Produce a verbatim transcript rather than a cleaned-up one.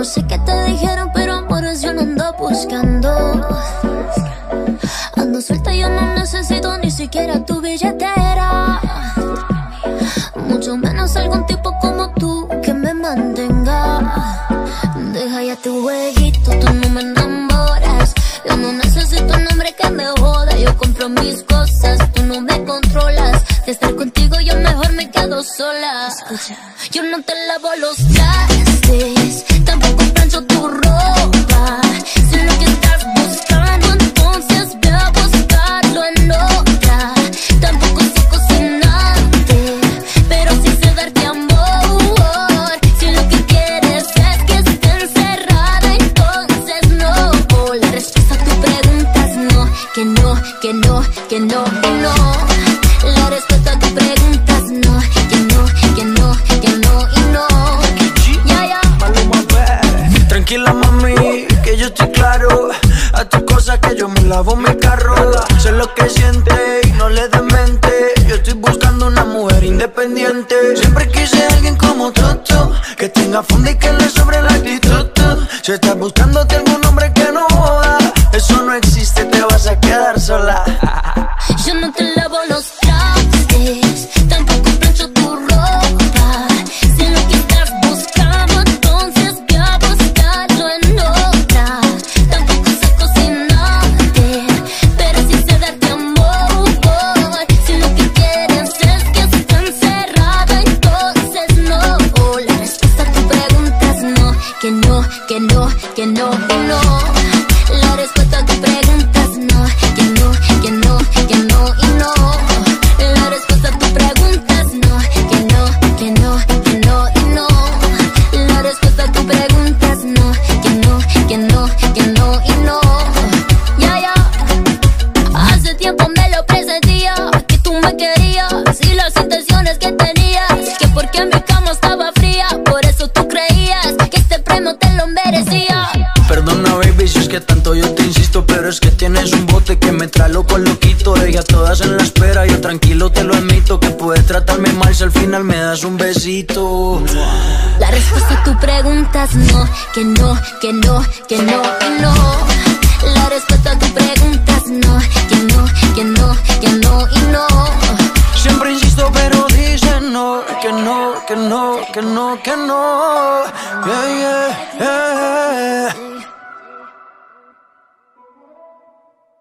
no sé qué te dijeron, pero amores yo no ando buscando. Ando suelta, yo no necesito ni siquiera tu billetera, mucho menos algún tipo como tú que me mantenga. Deja ya tu jueguito, tú no me enamoras. Yo no necesito un hombre que me joda. Yo compro mis cosas, tú no me controlas. De estar contigo yo mejor me quedo sola. Escucha, yo no te lavo los trastes, tampoco plancho tu ropa. Si lo que estás buscando, entonces ve a buscarlo en otra. Tampoco sé cocinarte, pero sí sé darte amor. Si lo que quieres es que esté encerrada, entonces no. La respuesta a tu pregunta es no, que no, que no, que no, que no. La respuesta a tu pregunta es no, que no, que no, que no y no. Ya, ya. Tranquila mami, que yo estoy claro. A tus cosas que yo me lavo mi carro. Sé lo que siente y no le des mente. Yo estoy buscando una mujer independiente. Siempre quise a alguien como tú, tú, que tenga fondo y que le sobre la actitud. Si estás buscándote algún hombre que no joda, eso no existe, te vas a quedar sola. Yo no te lavo los trastes, tampoco plancho tu ropa. Si lo que estás buscando, entonces ve a buscarlo en otra. Tampoco sé cocinarte, pero sí sé darte amor. Si lo que quieres es que esté encerrada, entonces no. La respuesta a tu pregunta es no, que no, que no, que no, que no. La respuesta a tu pregunta es no, que no, que no, que no y no. La respuesta a tu pregunta es no, que no, que no, que no y no. La respuesta a tu pregunta es no, que no, que no, que no y no. Ya, ya. Hace tiempo me lo presentía, que tú me querías y las intenciones que tenías, que porque mi cama estaba fría, por eso tú creías que este premio te lo merecía. Perdona baby si es que tanto yo te insisto, pero es que tienes un bote que me trae loco loquito. Ella todas en la espera, yo tranquilo te lo admito, que puedes tratarme mal si al final me das un besito. La respuesta a tu pregunta es no, que no, que no, que no y no. La respuesta a tu pregunta es no, que no, que no, que no y no. Siempre insisto pero dicen no, que no, que no, que no, que no. Yeah, yeah, yeah.